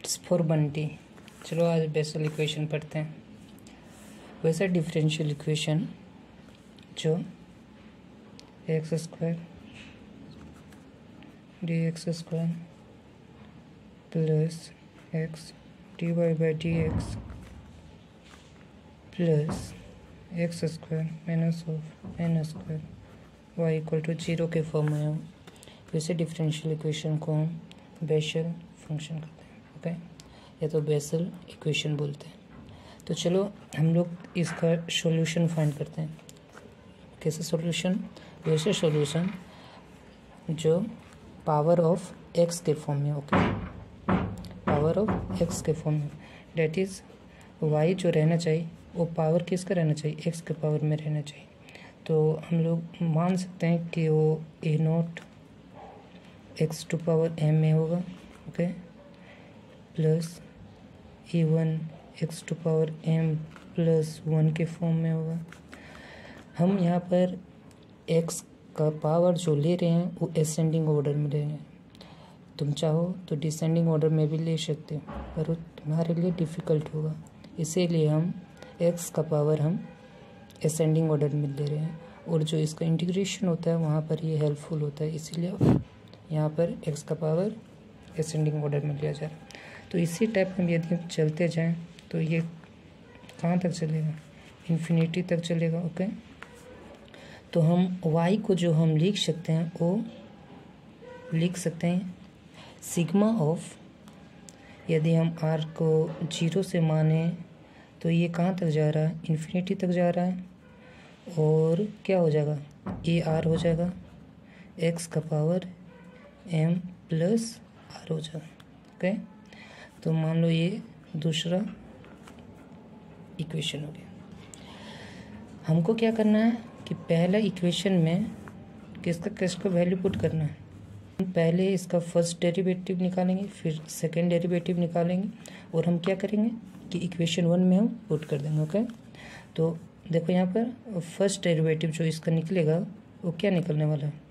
It's for Bunty. चलो आज basal equation पढ़ते हैं। वैसा डिफरेंशियल इक्वेशन जो x square d x square plus x d y by d x plus x square minus of n square y equal to 0 के form में हो, वैसे डिफरेंशियल इक्वेशन को हम बेसल फंक्शन कहते हैं। ओके, या तो बेसल इक्वेशन बोलते हैं। तो चलो हम लोग इसका सॉल्यूशन फाइंड करते हैं। कैसे सॉल्यूशन? वैसे सॉल्यूशन जो पावर ऑफ एक्स के फॉर्म में। ओके, पावर ऑफ एक्स के फॉर्म में, डेट इज वाई जो रहना चाहिए वो पावर किसका रहना चाहिए? एक्स के पावर में रहना चाहिए। तो हम लोग मान सकते हैं कि वो a naught x to power m में होगा। Okay, plus a one x to power m plus 1 के फॉर्म में होगा। हम यहाँ पर एक्स का पावर जो ले रहे हैं वो असेंडिंग ऑर्डर में ले रहे हैं। तुम चाहो तो डिसेंडिंग ऑर्डर में भी ले सकते हो, पर वो तुम्हारे लिए डिफ़िकल्ट होगा। इसीलिए हम एक्स का पावर हम असेंडिंग ऑर्डर में ले रहे हैं, और जो इसका इंटीग्रेशन होता है वहाँ पर ये हेल्पफुल होता है। इसीलिए यहाँ पर एक्स का पावर असेंडिंग ऑर्डर में लिया जाए। तो इसी टाइप हम यदि चलते जाएं तो ये कहाँ तक चलेगा? इन्फिनिटी तक चलेगा। ओके, तो हम y को जो हम लिख सकते हैं वो लिख सकते हैं सिग्मा ऑफ, यदि हम r को 0 से माने तो ये कहाँ तक जा रहा है? इन्फिनिटी तक जा रहा है। और क्या हो जाएगा? ए आर हो जाएगा, x का पावर m प्लस r हो जाएगा। ओके, तो मान लो ये दूसरा इक्वेशन हो गया। हमको क्या करना है कि पहला इक्वेशन में किसका वैल्यू पुट करना है। हम पहले इसका फर्स्ट डेरिवेटिव निकालेंगे, फिर सेकंड डेरिवेटिव निकालेंगे, और हम क्या करेंगे कि इक्वेशन 1 में हम पुट कर देंगे। ओके, तो देखो यहाँ पर फर्स्ट डेरिवेटिव जो इसका निकलेगा वो क्या निकलने वाला है?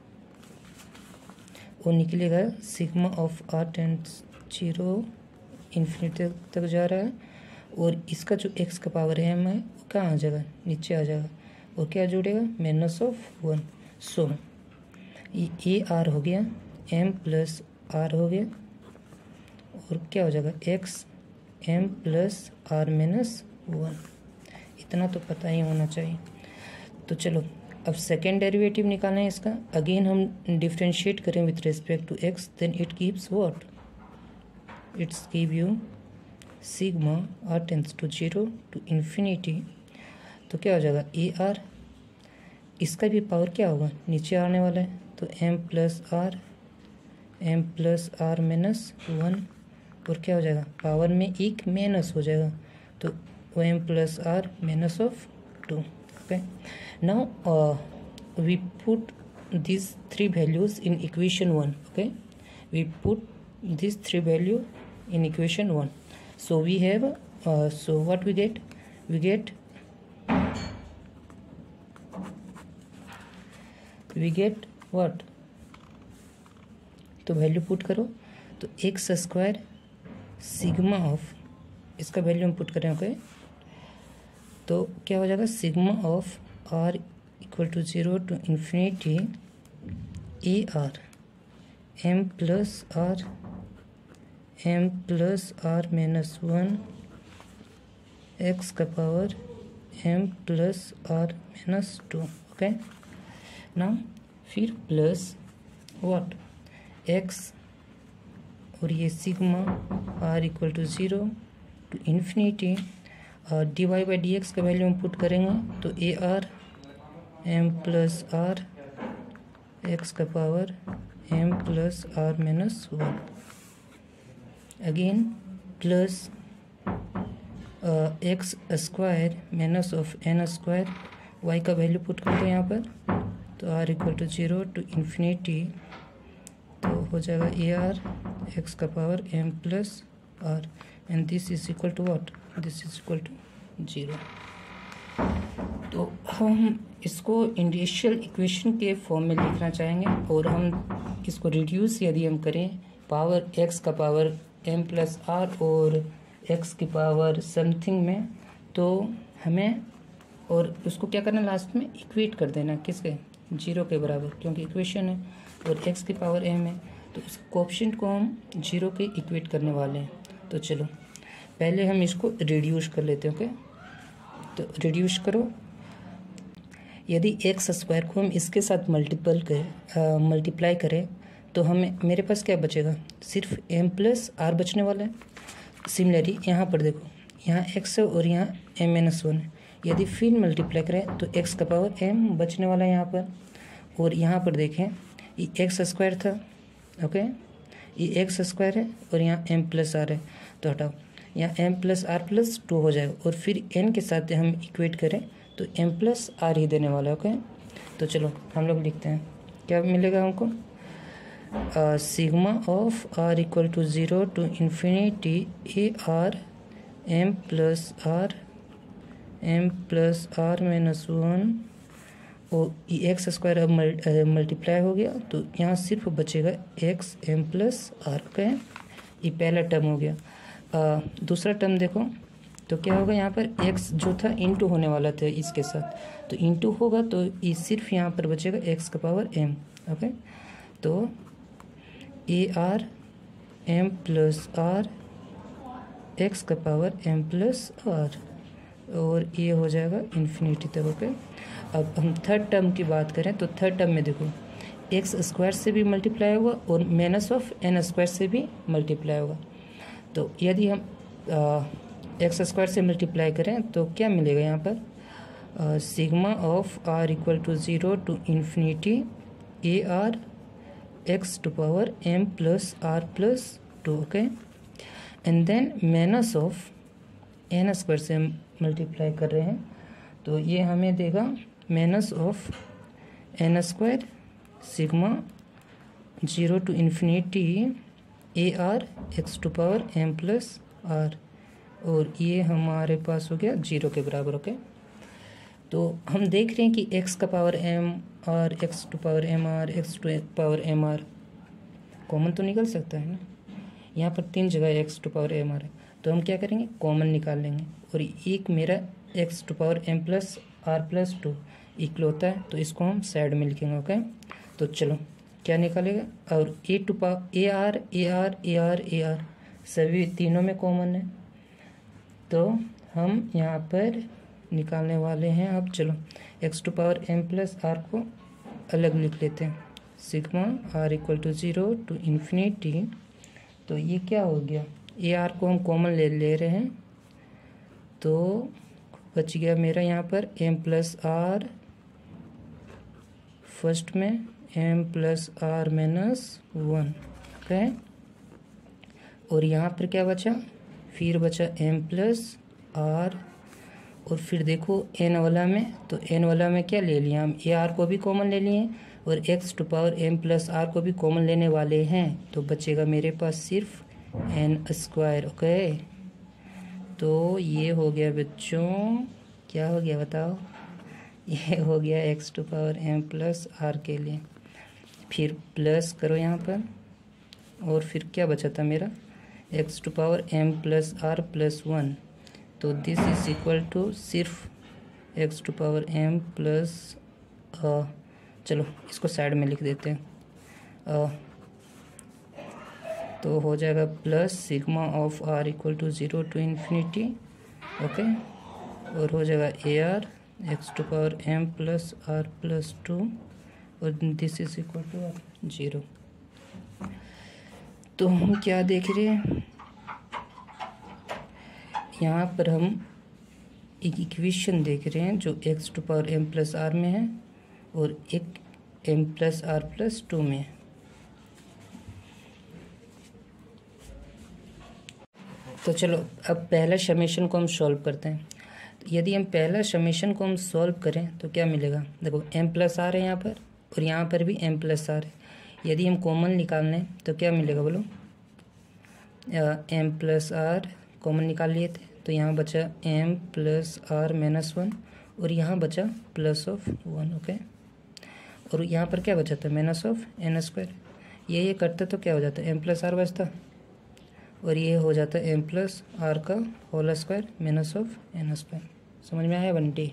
वो निकलेगा sigma of r tends 0 infinity तक जा रहा है, और इसका जो एक्स का पावर है वो कहाँ आ जाएगा? नीचे आ जाएगा, और क्या जुड़ेगा? Minus of 1। So a r हो गया, एम प्लस आर हो गया, और क्या हो जाएगा? X m plus r minus 1। इतना तो पता ही होना चाहिए। तो चलो अब सेकेंड डेरिवेटिव निकालना है इसका। अगेन हम डिफ्रेंशिएट करें with respect to x, then it gives what? It's give you sigma r tends to 0 to infinity. तो क्या हो जाएगा? ए आर, इसका भी पावर क्या होगा? नीचे आने वाला है, तो एम प्लस आर माइनस 1, और क्या हो जाएगा? पावर में एक माइनस हो जाएगा, तो o m plus r minus of 2। Okay, now we put these 3 values in equation 1. Okay, we put these 3 value in equation 1. So we have so what we get? We get what? तो value put करो, तो x square sigma of, इसका value हम put करें। Okay, तो क्या हो जाएगा? Sigma of r equal to 0 to infinity a r m plus r minus 1 x का power m plus r minus 2। Okay, ना फिर प्लस व्हाट? एक्स, और ये sigma r equal to 0 to infinity d y by d x का value हम put करेंगे, तो a r m plus r x का power m plus r minus 1। Again plus x square minus of n square, y का value put करते हैं यहाँ पर, तो r equal to 0 to infinity, तो हो जाएगा ए आर एक्स का power m plus r, and this is equal to what? This is equal to 0। तो हम इसको इंडिशियल इक्वेशन के फॉर्म में लिखना चाहेंगे, और हम इसको रिड्यूस यदि हम करें पावर एक्स का पावर एम प्लस आर और एक्स की पावर समथिंग में, तो हमें और उसको क्या करना लास्ट में इक्वेट कर देना किसके, 0 के बराबर, क्योंकि इक्वेशन है और एक्स की पावर एम है, तो उस कोएफिशिएंट को हम 0 के इक्वेट करने वाले हैं। तो चलो पहले हम इसको रिड्यूस कर लेते हैं। ओके, तो रिड्यूस करो। यदि एक्स स्क्वायर को हम इसके साथ मल्टीप्लाई करें तो हमें मेरे पास क्या बचेगा, सिर्फ एम प्लस आर बचने वाला है। सिमिलरली यहाँ पर देखो, यहाँ एक्स है और यहाँ एम माइनस 1 है। यदि फिर मल्टीप्लाई करें तो एक्स का पावर एम बचने वाला है यहाँ पर, और यहाँ पर देखें ये एक्स स्क्वायर था। ओके, ये एक्स स्क्वायर है और यहाँ एम प्लस आर है, तो हटाओ, यहाँ एम प्लस आर प्लस 2 हो जाएगा, और फिर एन के साथ हम इक्वेट करें तो एम प्लस आर ही देने वाला है। ओके, तो चलो हम लोग लिखते हैं, क्या मिलेगा हमको, sigma of r equal to 0 to infinity a r m plus r minus 1, और एक्स स्क्वायर अब मल्टीप्लाई हो गया, तो यहाँ सिर्फ बचेगा एक्स एम प्लस आर का, ये पहला टर्म हो गया। दूसरा टर्म देखो तो क्या होगा, यहाँ पर x जो था इंटू होने वाला था इसके साथ, तो इंटू होगा तो ये सिर्फ यहाँ पर बचेगा x का पावर m। ओके, तो a r m plus r x का पावर m प्लस आर, और ये हो जाएगा इन्फिनिटी तक। ओके, अब हम थर्ड टर्म की बात करें तो थर्ड टर्म में देखो एक्स स्क्वायर से भी मल्टीप्लाई होगा और माइनस ऑफ एन स्क्वायर से भी मल्टीप्लाई होगा। तो यदि हम एक्स स्क्वायर से मल्टीप्लाई करें तो क्या मिलेगा यहाँ पर, sigma of r equal to 0 to infinity a r x to power m plus r plus 2। Okay, and then minus of n square से हम मल्टीप्लाई कर रहे हैं, तो ये हमें देगा minus of n square sigma 0 to infinity a r x to power m plus r, और ये हमारे पास हो गया 0 के बराबर। ओके, तो हम देख रहे हैं कि x का पावर m और x to power m r x to power m r common तो निकल सकता है ना, यहाँ पर 3 जगह x to power m r है, तो हम क्या करेंगे, कॉमन निकाल लेंगे, और एक मेरा x to power m plus r plus 2 equal होता है, तो इसको हम साइड में लिखेंगे। ओके, तो चलो क्या निकालेगा, और ए आर सभी तीनों में कॉमन है, तो हम यहाँ पर निकालने वाले हैं। अब चलो x to power m plus r को अलग लिख लेते हैं, sigma r equal to 0 to infinity, तो ये क्या हो गया, ए आर को हम कॉमन ले रहे हैं, तो बच गया मेरा यहाँ पर एम प्लस आर, फर्स्ट में m plus r minus 1। Okay, और यहाँ पर क्या बचा, फिर बचा एम प्लस आर, और फिर देखो एन वाला में, तो एन वाला में क्या ले लिया हम, ए आर को भी कॉमन ले लिए और x to power m plus r को भी कॉमन लेने वाले हैं, तो बचेगा मेरे पास सिर्फ एन स्क्वायर। ओके, तो ये हो गया बच्चों, क्या हो गया बताओ, ये हो गया x to power m plus r के लिए, फिर प्लस करो यहाँ पर, और फिर क्या बचा था मेरा, x to power m plus r plus 1, तो दिस इज इक्वल टू सिर्फ x to power m plus, चलो इसको साइड में लिख देते हैं, तो हो जाएगा plus sigma of r equal to 0 to infinity. Okay, और हो जाएगा a r x to power m plus r plus 2, और दिस इज इक्वल टू 0। तो हम क्या देख रहे हैं, यहाँ पर हम एक इक्वेशन देख रहे हैं जो x to power m plus r में है और एक एम प्लस आर प्लस 2 में है। तो चलो अब पहला समेशन को हम सॉल्व करते हैं। यदि हम पहला समेशन को हम सॉल्व करें तो क्या मिलेगा, देखो एम प्लस आर है यहाँ पर और यहाँ पर भी एम प्लस आर है, यदि हम कॉमन निकाल लें तो क्या मिलेगा बोलो, एम प्लस आर कॉमन निकाल लिए थे, तो यहाँ बचा एम प्लस आर माइनस 1 और यहाँ बचा प्लस ऑफ 1। ओके, और यहाँ पर क्या बचा था, माइनस ऑफ एन स्क्वायर, ये करता तो क्या हो जाता, एम प्लस आर बचता और ये हो जाता है एम प्लस आर का whole square minus of n square. समझ में आया बंटी?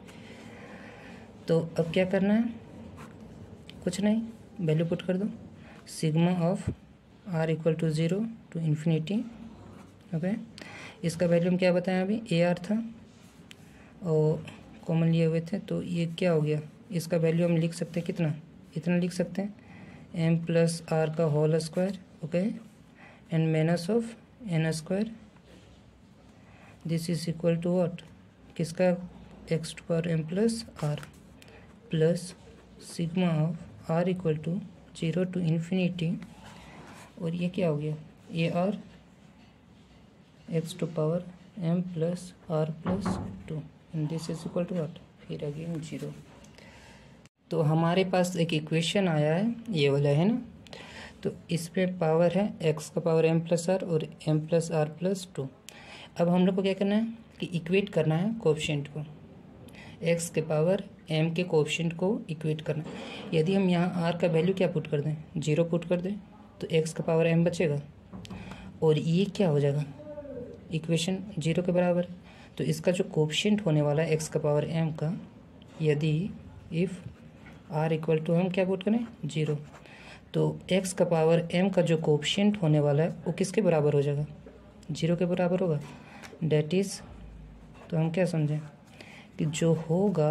तो अब क्या करना है, कुछ नहीं, वैल्यू पुट कर दो, sigma of r equal to 0 to infinity. Okay, इसका वैल्यू हम क्या बताएं, अभी ए आर था और कॉमन लिए हुए थे, तो ये क्या हो गया, इसका वैल्यू हम लिख सकते हैं कितना, इतना लिख सकते हैं, एम प्लस आर का whole square. Okay, and minus of n square, this is equal to what, किसका, x to power m plus r plus sigma of r equal to 0 to infinity, और ये क्या हो गया, a r x to power m plus r plus 2 and this is equal to what, फिर again 0। तो हमारे पास एक इक्वेशन आया है, ये वाला है ना, तो इस पे पावर है एक्स का पावर एम प्लस आर और एम प्लस आर प्लस 2। अब हम लोग को क्या करना है कि इक्वेट करना है कोएफिशिएंट को, एक्स के पावर एम के कोएफिशिएंट को इक्वेट करना। यदि हम यहाँ आर का वैल्यू क्या पुट कर दें, 0 पुट कर दें, तो एक्स का पावर एम बचेगा और ये क्या हो जाएगा, इक्वेशन 0 के बराबर। तो इसका जो कोएफिशिएंट होने वाला है एक्स का पावर एम का, यदि इफ़ आर इक्वल टू हम क्या पुट करें 0, तो एक्स का पावर एम का जो कोएफिशिएंट होने वाला है वो किसके बराबर हो जाएगा, 0 के बराबर होगा। डेट इज़, तो हम क्या समझें कि जो होगा,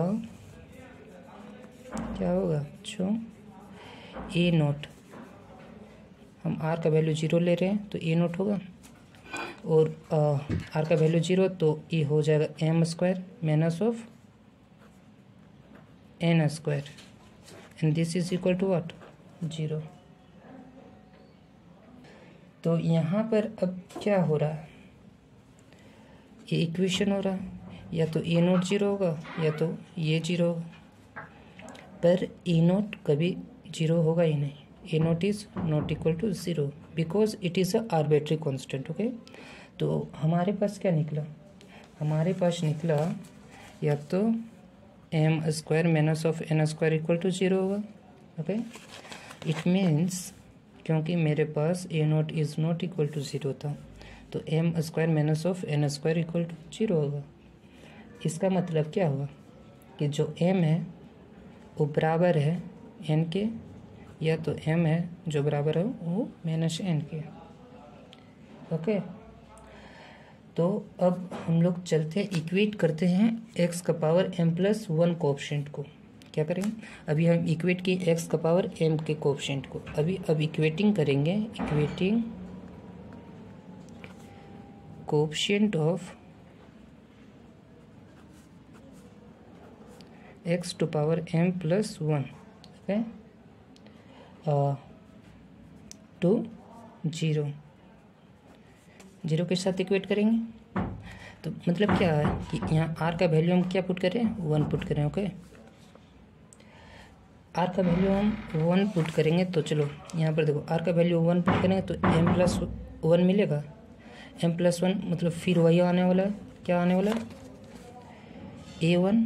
क्या होगा, जो ए नोट, हम आर का वैल्यू 0 ले रहे हैं तो ए नोट होगा, और आर का वैल्यू 0 तो ये हो जाएगा m square minus of n square and this is equal to what, 0। तो यहाँ पर अब क्या हो रहा है, ये इक्वेशन हो रहा है, या तो ए नोट 0 होगा या तो ये 0 होगा, पर ए नोट कभी 0 होगा ही नहीं, a naught is not equal to 0 because it is a arbitrary constant. Okay, तो हमारे पास क्या निकला, हमारे पास निकला या तो m square minus of n square equal to 0 होगा। ओके, इट मीन्स क्योंकि मेरे पास a naught is not equal to 0 था, तो m square minus of n square equal to 0 होगा। इसका मतलब क्या हुआ कि जो एम है वो बराबर है एन के, या तो एम है जो बराबर है वो माइनस एन के। ओके, तो अब हम लोग चलते हैं, इक्वेट करते हैं एक्स का पावर एम प्लस 1 कोएफिशिएंट को। क्या करेंगे, अभी हम इक्वेट किए एक्स का पावर एम के कोएफिशिएंट को, अब इक्वेटिंग करेंगे, equating coefficient of x to power m plus 1 okay to 0 के साथ इक्वेट करेंगे। तो मतलब क्या है कि यहाँ आर का वैल्यू हम क्या पुट करें, 1 पुट करें। ओके, आर का वैल्यू हम 1 पुट करेंगे, तो चलो यहाँ पर देखो आर का वैल्यू 1 पुट करेंगे तो एम प्लस 1 मिलेगा, एम प्लस 1 मतलब फिर वही आने वाला है, क्या आने वाला है, A1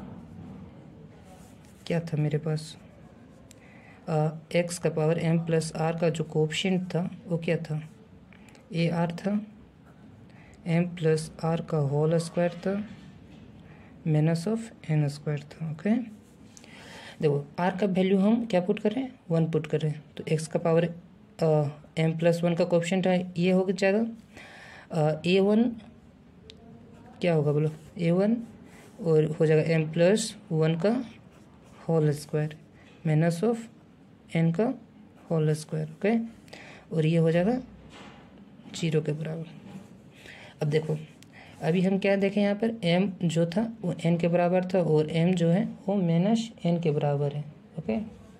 क्या था मेरे पास, एक्स का पावर एम प्लस आर का जो कोएफिशिएंट था वो क्या था, ए आर था, एम प्लस आर का होल स्क्वायर था माइनस ऑफ एन स्क्वायर था। ओके, देखो आर का वैल्यू हम क्या पुट करें, 1 पुट करें, तो एक्स का पावर एम प्लस 1 का कोएफिशिएंट है, ये हो जाएगा A1 क्या होगा बोलो, A1 और हो जाएगा एम प्लस 1 का whole square minus of n का होल स्क्वायर। ओके, और ये हो जाएगा 0 के बराबर। अब देखो अभी हम क्या देखें, यहाँ पर m जो था वो n के बराबर था और m जो है वो माइनस n के बराबर है। ओके,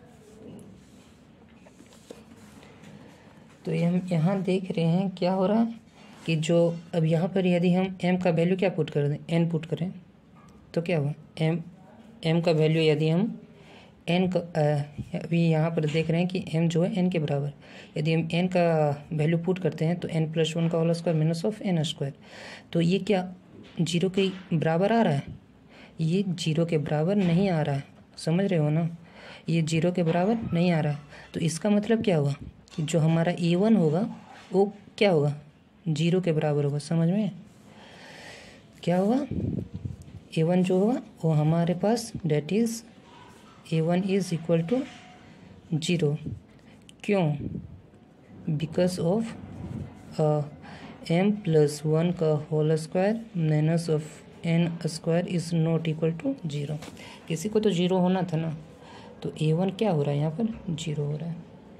तो ये हम यहाँ देख रहे हैं क्या हो रहा है कि जो अब यहाँ पर यदि हम m का वैल्यू क्या पुट कर दें, n पुट करें, तो क्या हुआ, m का वैल्यू यदि हम n का अभी यहाँ पर देख रहे हैं कि m जो है n के बराबर, यदि हम n का वैल्यू पुट करते हैं तो n प्लस 1 का whole square minus of n square, तो ये क्या 0 के बराबर आ रहा है, ये 0 के बराबर नहीं आ रहा है, समझ रहे हो ना, ये 0 के बराबर नहीं आ रहा है। तो इसका मतलब क्या हुआ कि जो हमारा A1 होगा वो क्या होगा, जीरो के बराबर होगा। समझ में क्या होगा? a1 जो होगा वो हमारे पास that is a1 is equal to 0। क्यों? बिकॉज ऑफ m+1 का whole square minus of n square is not equal to 0। किसी को तो 0 होना था ना, तो a1 क्या हो रहा है यहाँ पर? 0 हो रहा है।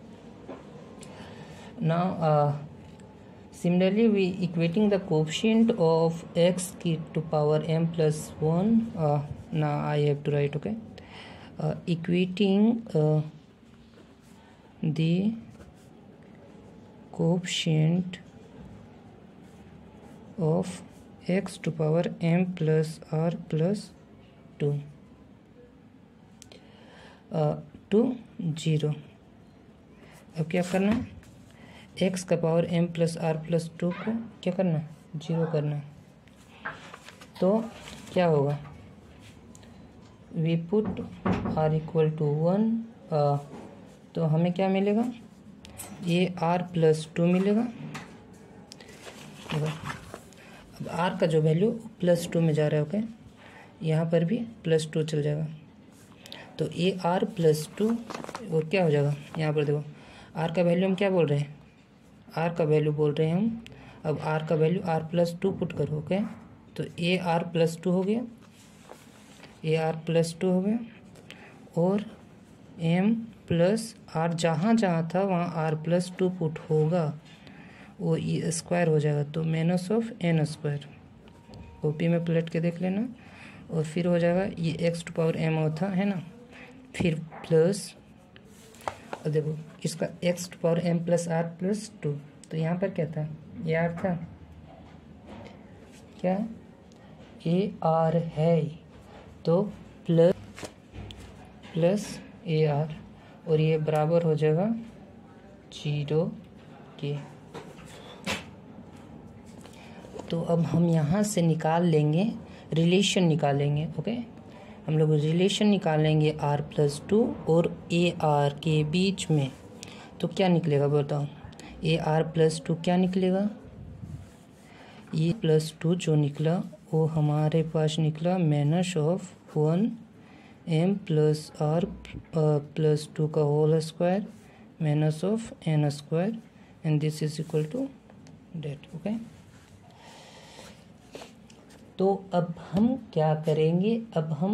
Now similarly we equating the coefficient of x to power m+1. Now I have to write, okay, equating the coefficient of x to power m+r+2 to 0। अब क्या करना है? x का पावर m+r+2 को क्या करना है? 0 करना है। तो क्या होगा? We put r equal to 1, तो हमें क्या मिलेगा? ये r+2 मिलेगा। अब r का जो वैल्यू +2 में जा रहा है, ओके, यहाँ पर भी +2 चल जाएगा। तो ये r+2 और क्या हो जाएगा? यहाँ पर देखो r का वैल्यू हम क्या बोल रहे हैं? r का वैल्यू बोल रहे हैं हम। अब r का वैल्यू r+2 पुट करो, ओके, तो ये r+2 हो गया, ये r+2 हो गया, और m+r जहाँ जहाँ था वहाँ r+2 पुट होगा, वो ये स्क्वायर हो जाएगा, तो minus of n square. Copy में पलट के देख लेना। और फिर हो जाएगा ये x टू पावर m होता है ना, फिर प्लस, और देखो इसका x टू पावर m+r+2, तो यहाँ पर क्या था? ये r था, क्या ये r है, तो प्लस AR, और ये बराबर हो जाएगा 0 के। तो अब हम यहाँ से निकाल लेंगे, रिलेशन निकालेंगे, ओके, हम लोग रिलेशन निकालेंगे r+2 और AR के बीच में। तो क्या निकलेगा बताओ? AR+2 क्या निकलेगा? ये +2 जो निकला वो हमारे पास निकला माइनस ऑफ 1 m+r+2 का whole square minus of n square, and this is equal to that, okay. तो अब हम क्या करेंगे? अब हम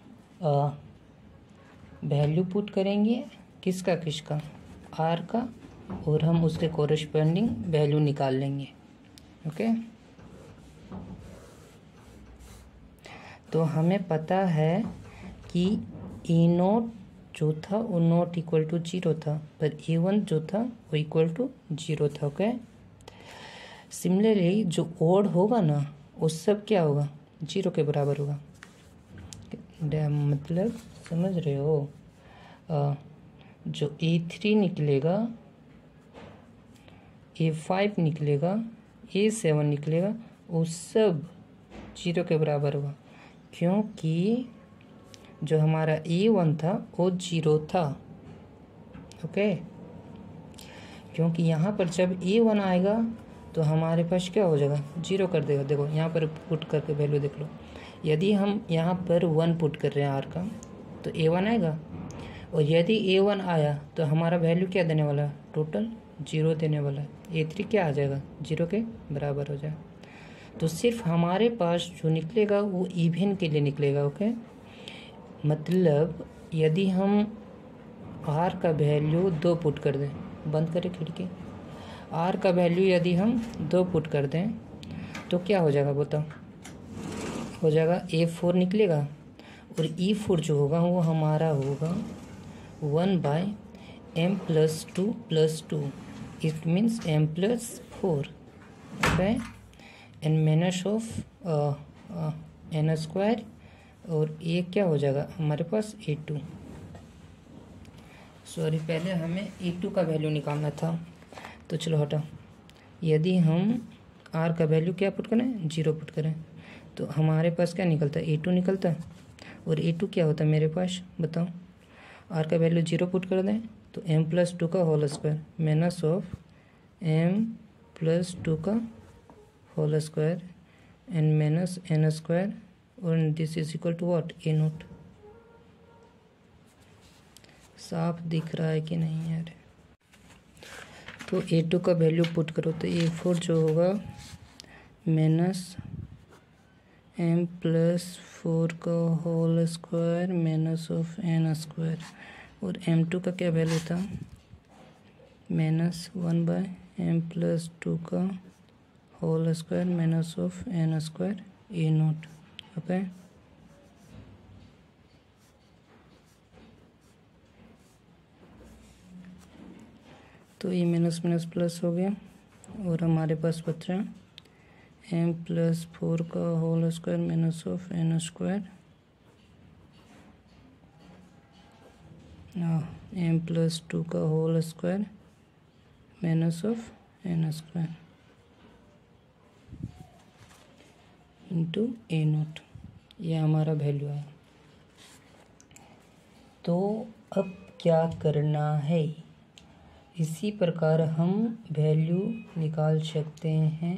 वैल्यू पुट करेंगे, किसका किसका? r का, और हम उसके कोरिस्पोंडिंग वैल्यू निकाल लेंगे, ओके। तो हमें पता है कि a0 जो था वो नॉट इक्वल टू 0 था, पर a1 जो था वो इक्वल टू 0 था, ओके। सिमिलरली जो ओड होगा ना वो सब क्या होगा? 0 के बराबर होगा। मतलब समझ रहे हो? जो a3 निकलेगा, a5 निकलेगा, a7 निकलेगा, वो सब 0 के बराबर होगा, क्योंकि जो हमारा a1 था वो 0 था, ओके। क्योंकि यहाँ पर जब a1 आएगा तो हमारे पास क्या हो जाएगा? 0 कर देगा। देखो यहाँ पर पुट करके वैल्यू देख लो। यदि हम यहाँ पर 1 पुट कर रहे हैं r का, तो a1 आएगा, और यदि a1 आया तो हमारा वैल्यू क्या देने वाला है? टोटल 0 देने वाला है। a3 क्या आ जाएगा? 0 के बराबर हो जाएगा। तो सिर्फ हमारे पास जो निकलेगा वो इवन के लिए निकलेगा, ओके। मतलब यदि हम r का वैल्यू 2 पुट कर दें, बंद करें खिड़की, r का वैल्यू यदि हम 2 पुट कर दें तो क्या हो जाएगा बताओ? हो जाएगा a4 निकलेगा, और e4 जो होगा वो हमारा होगा 1/m+2+2, it means m+4, okay, and minus of n square, और ये क्या हो जाएगा हमारे पास? a2। सॉरी, पहले हमें a2 का वैल्यू निकालना था, तो चलो हटाओ। यदि हम r का वैल्यू क्या पुट करें? 0 पुट करें, तो हमारे पास क्या निकलता है? a2 निकलता है। और a2 क्या होता है मेरे पास बताओ? r का वैल्यू 0 पुट कर दें तो m+2 का whole square minus of m+2 का whole square n minus n square और this is equal to what a naught. साफ दिख रहा है कि नहीं यार? तो A2 का वैल्यू पुट करो तो A4 जो होगा माइनस m प्लस 4 का whole square minus of n square और m2 का क्या वैल्यू था माइनस 1/m प्लस 2 का whole square minus of n square a naught. Okay, तो ये माइनस माइनस प्लस हो गया और हमारे पास बच रहा m प्लस 4 का whole square minus of n square m plus 2 का whole square minus of n square into a naught. ये हमारा वैल्यू है। तो अब क्या करना है? इसी प्रकार हम वैल्यू निकाल सकते हैं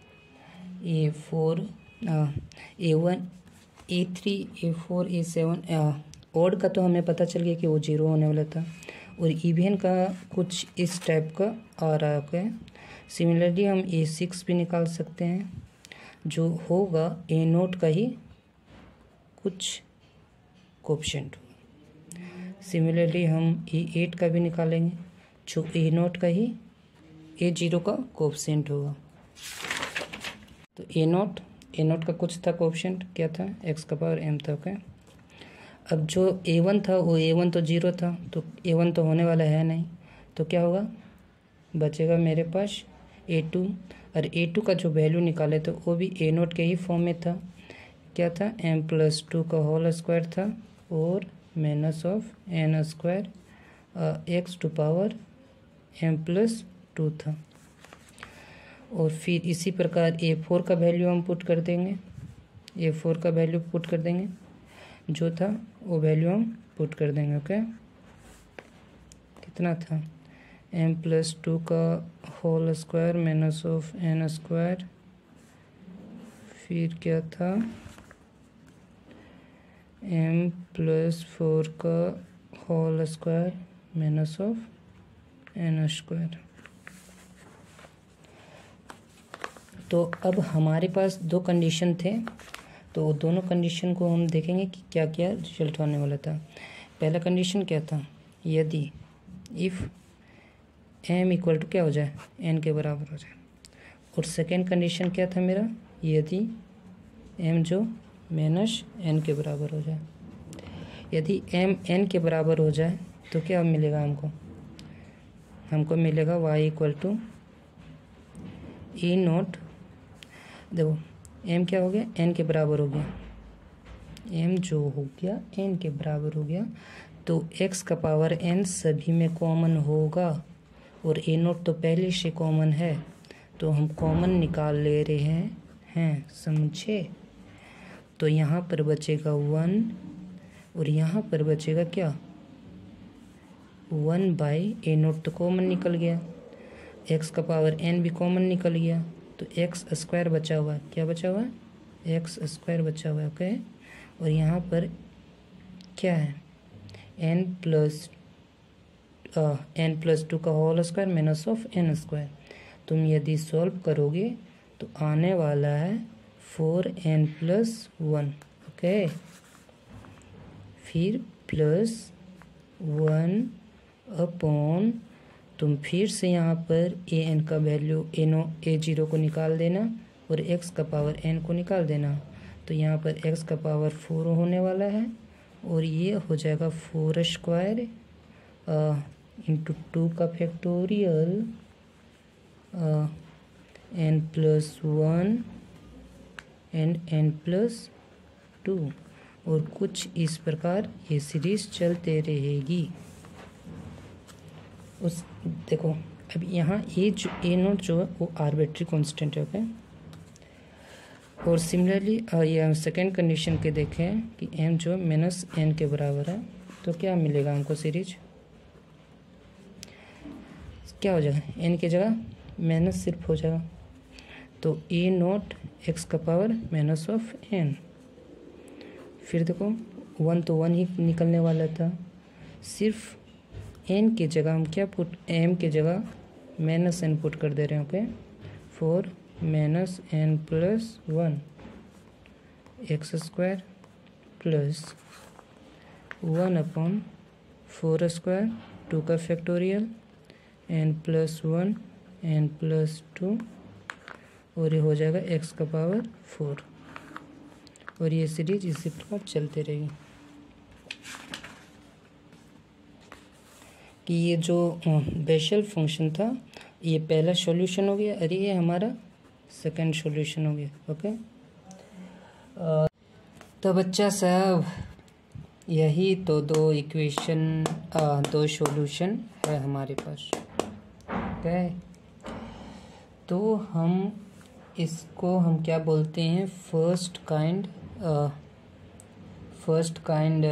A4 A1 A3 A4 A7। Odd का तो हमें पता चल गया कि वो 0 होने वाला था और इवन का कुछ इस टाइप का आ रहा है। सिमिलरली हम A6 भी निकाल सकते हैं जो होगा ए नोट का ही कुछ कोएफिशिएंट। सिमिलरली हम A8 का भी निकालेंगे जो ए नोट का ही A0 का कोएफिशिएंट होगा। तो ए नोट का कुछ था कोएफिशिएंट, क्या था x का पावर m था। ओके, अब जो A1 था वो A1 तो 0 था तो A1 तो होने वाला है नहीं, तो क्या होगा बचेगा मेरे पास A2 और A2 का जो वैल्यू निकाले तो वो भी ए नोट के ही फॉर्म में था। क्या था m प्लस 2 का होल स्क्वायर था और minus of n square x to power m plus 2 था। और फिर इसी प्रकार A4 का वैल्यू हम पुट कर देंगे, A4 का वैल्यू पुट कर देंगे जो था वो वैल्यू हम पुट कर देंगे। ओके, कितना था m प्लस 2 का whole square minus of n square, फिर क्या था m प्लस 4 का whole square minus of n square. तो अब हमारे पास दो कंडीशन थे, तो दोनों कंडीशन को हम देखेंगे कि क्या क्या रिजल्ट होने वाला था। पहला कंडीशन क्या था, यदि इफ़ m इक्वल टू क्या हो जाए n के बराबर हो जाए। और सेकेंड कंडीशन क्या था मेरा, यदि m जो माइनस n के बराबर हो जाए। यदि m n के बराबर हो जाए तो क्या मिलेगा हमको मिलेगा y equal to a naught. देखो m क्या हो गया n के बराबर हो गया, m जो हो गया n के बराबर हो गया तो x का पावर n सभी में कॉमन होगा और ए नोट तो पहले से कॉमन है तो हम कॉमन निकाल ले रहे हैं, समझे। तो यहाँ पर बचेगा 1 और यहाँ पर बचेगा क्या 1/ए नोट तो कॉमन निकल गया, x का पावर n भी कॉमन निकल गया तो x स्क्वायर बचा हुआ है। क्या बचा हुआ है x स्क्वायर बचा हुआ है। ओके, और यहाँ पर क्या है n प्लस 2 का whole square minus of n square. तुम यदि सॉल्व करोगे तो आने वाला है 4n प्लस 1। ओके, फिर प्लस 1 अपॉन तुम फिर से यहाँ पर ए एन का वैल्यू A0 को निकाल देना और x का पावर n को निकाल देना। तो यहाँ पर x का पावर 4 होने वाला है और ये हो जाएगा 4 स्क्वायर इंटू 2 का factorial n plus 1 and n plus 2 और कुछ इस प्रकार ये सीरीज चलते रहेगी। देखो अब यहाँ ए नोट जो है वो आर्बिट्री कांस्टेंट है। ओके, और सिमिलरली ये सेकेंड कंडीशन के देखें कि m जो माइनस n के बराबर है तो क्या मिलेगा हमको सीरीज, क्या हो जाएगा n की जगह माइनस सिर्फ हो जाएगा तो ए नॉट एक्स का पावर माइनस ऑफ एन। फिर देखो 1 तो 1 ही निकलने वाला था, सिर्फ एन की जगह हम क्या पुट, एम की जगह माइनस एन पुट कर दे रहे हैं। Okay, 4 minus n plus 1 x square plus 1/4 square 2 का factorial n plus 1 n plus 2 और ये हो जाएगा एक्स का पावर 4 और ये सीरीज इसी प्रकार चलते रहेगी कि ये जो बेशल फंक्शन था ये पहला सॉल्यूशन हो गया और ये हमारा सेकंड सॉल्यूशन हो गया। ओके, तो बच्चा साहब यही तो दो इक्वेशन दो सॉल्यूशन है हमारे पास। ओके, तो हम इसको हम क्या बोलते हैं, फर्स्ट काइंड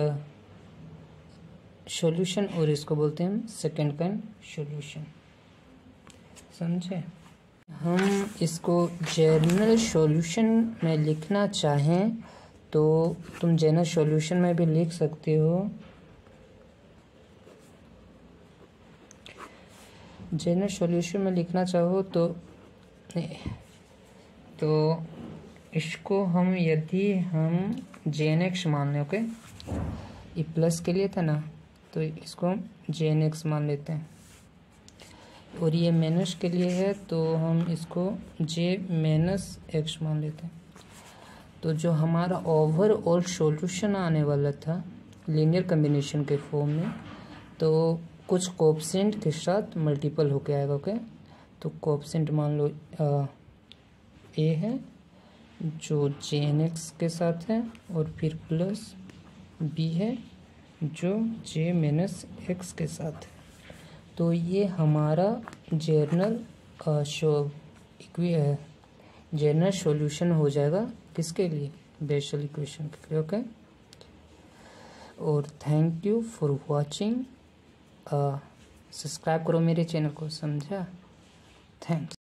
सॉल्यूशन और इसको बोलते हैं हम सेकंड काइंड सॉल्यूशन। समझे? हम इसको जनरल सॉल्यूशन में लिखना चाहें तो तुम जनरल सॉल्यूशन में भी लिख सकते हो। जनरल सॉल्यूशन में लिखना चाहो तो इसको हम यदि हम JNX मान लें। ओके, ये प्लस के लिए था ना, तो इसको हम JNX मान लेते हैं और ये माइनस के लिए है तो हम इसको J-X मान लेते हैं। तो जो हमारा ओवरऑल सॉल्यूशन आने वाला था लीनियर कॉम्बिनेशन के फॉर्म में, तो कुछ कोएफिशिएंट के साथ मल्टीपल होके आएगा। ओके, तो कोएफिशिएंट मान लो A है जो JNX के साथ है और फिर प्लस B है जो J-X के साथ है। तो ये हमारा जनरल सॉल्यूशन हो जाएगा किसके लिए, बेशल इक्वेशन के लिए। ओके, और thank you for watching. Subscribe करो मेरे चैनल को, समझा? थैंक्स।